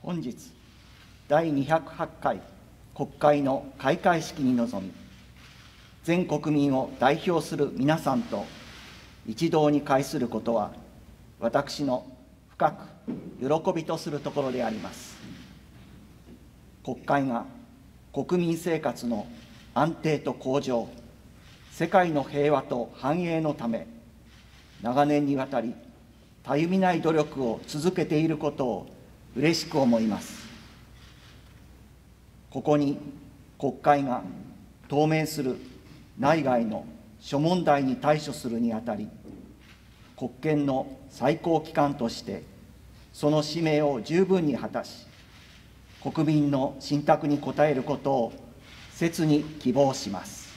本日第208回国会の開会式に臨み、全国民を代表する皆さんと一堂に会することは、私の深く喜びとするところであります。国会が国民生活の安定と向上、世界の平和と繁栄のため、長年にわたりたゆみない努力を続けていることを嬉しく思います。ここに国会が当面する内外の諸問題に対処するにあたり、国権の最高機関としてその使命を十分に果たし、国民の信託に応えることを切に希望します。